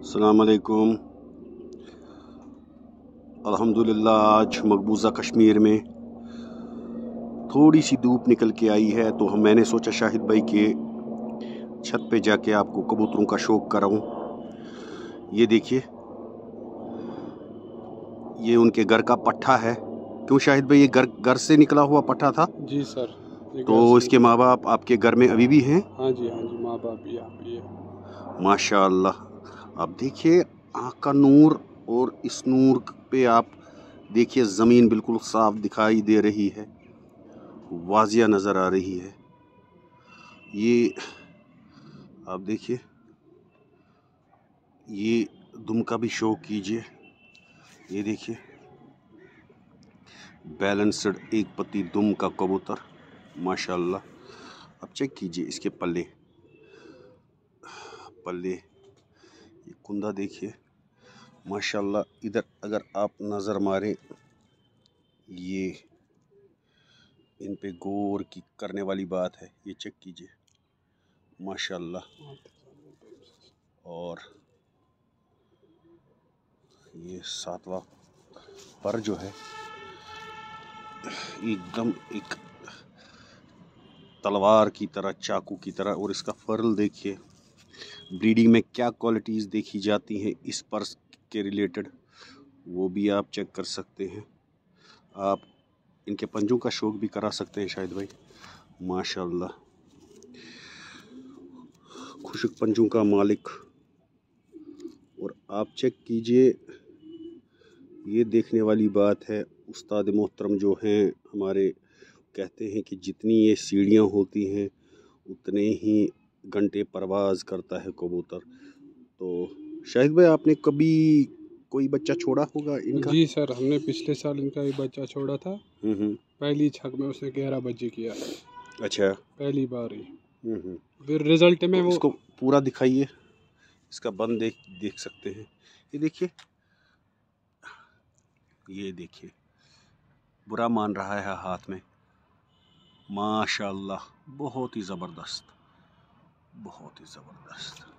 अस्सलाम वालेकुम। अल्हम्दुलिल्लाह आज मकबूजा कश्मीर में थोड़ी सी धूप निकल के आई है, तो मैंने सोचा शाहिद भाई के छत पे जाके आपको कबूतरों का शौक कराऊं। ये देखिए, ये उनके घर का पट्ठा है। क्यों शाहिद भाई, ये घर से निकला हुआ पट्ठा था? जी सर। तो इसके माँ बाप आपके घर में अभी भी हैं? हाँ जी, माँ बाप भी यहाँ पे है। माशाअल्लाह। अब देखिए आँख का नूर, और इस नूर पे आप देखिए ज़मीन बिल्कुल साफ दिखाई दे रही है, वाजिया नज़र आ रही है। ये आप देखिए, ये दुम का भी शौक कीजिए। ये देखिए बैलेंस्ड एक पत्ती दुम का कबूतर, माशाअल्लाह। अब चेक कीजिए इसके पल्ले, ये कुंदा देखिए माशाअल्लाह। इधर अगर आप नज़र मारें, ये इन पे गौर की करने वाली बात है। ये चेक कीजिए माशाअल्लाह। और ये सातवां पर जो है एकदम एक तलवार की तरह, चाकू की तरह। और इसका फर्ल देखिए, ब्रीडिंग में क्या क्वालिटीज़ देखी जाती हैं इस पर के रिलेटेड, वो भी आप चेक कर सकते हैं। आप इनके पंजों का शौक भी करा सकते हैं शाहिद भाई, माशाअल्लाह। खुशक पंजों का मालिक। और आप चेक कीजिए, ये देखने वाली बात है, उस्ताद मोहतरम जो हैं हमारे कहते हैं कि जितनी ये सीढ़ियाँ होती हैं उतने ही घंटे परवाज़ करता है कबूतर। तो शाहिद भाई, आपने कभी कोई बच्चा छोड़ा होगा इनका? जी सर, हमने पिछले साल इनका एक बच्चा छोड़ा था। पहली छक में उसने 11 बच्चे किया। अच्छा, पहली बार ही। फिर रिजल्ट में तो वो इसको पूरा दिखाइए, इसका बंद देख सकते हैं। ये देखिए, ये देखिए बुरा मान रहा है हाथ में, माशाअल्लाह। बहुत ही ज़बरदस्त, बहुत ही ज़बरदस्त।